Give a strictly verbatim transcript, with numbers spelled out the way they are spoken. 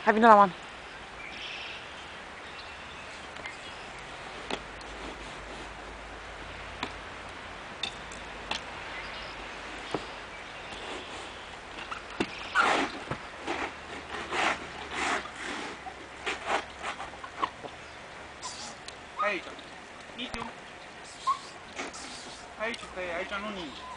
Hai, vină la mano. Aici. Niciun. Aici stai, aici nu nici.